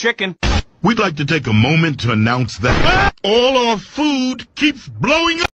chicken. We'd like to take a moment to announce that all our food keeps blowing up.